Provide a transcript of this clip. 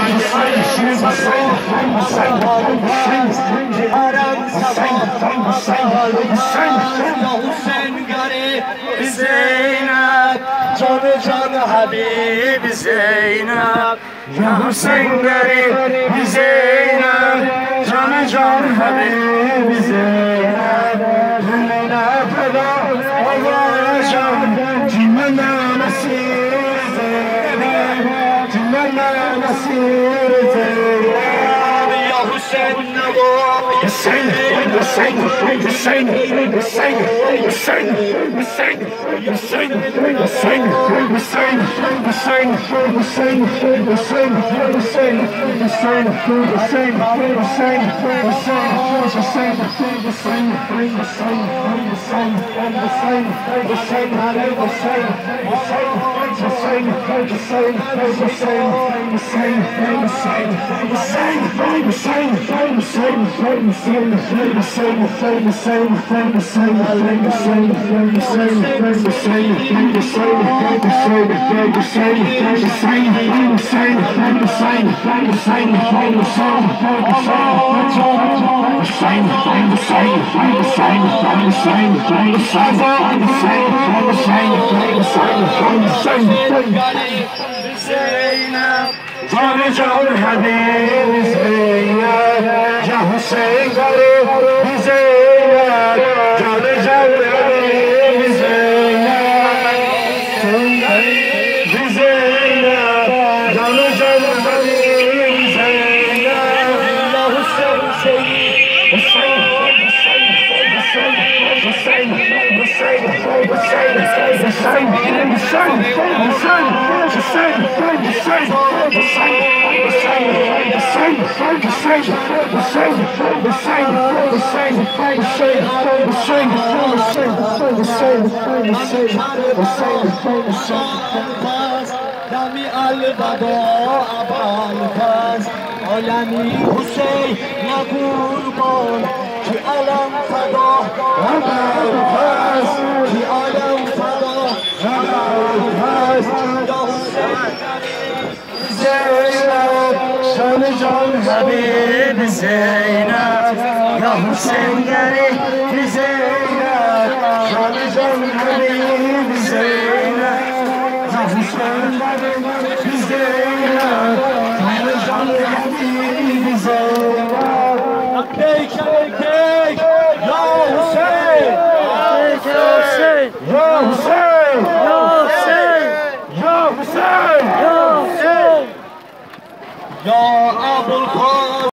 زینب جان جان حبیب زینب یا حسین غریب زینب جان جان حبیب زینب لیلا فدا آقا جان جمنا مسیر زینب جمنا مسیر زینب یا حسین نوا حسین حسین حسین حسین حسین حسین حسین حسین حسین حسین حسین حسین حسین حسين حسين حسين حسين حسين حسين حسين حسين حسين حسين علي حسين حسين حسين حسين حسين حسين حسين حسين حسين حسين جان جان حبیب زینب یا حسین غریب زینب جان جان حبیب زینب زینب جان جان حبیب زینب یا حسین حسین حسین حسین دمی البدا ابوالفضل عالمی حسین نقربان کی علم فدا ابوالفضل کی علم فدا ابوالفضل یا حسین زینب جان جان حبیب زینب یا حسین غریب زینب جان جان حبیب زینب یا حسین غریب زینب جان جان حبیب زینب لبیک لبیک یا حسین یا حسین یا حسین یا حسین یا حسین یا ابوالفضل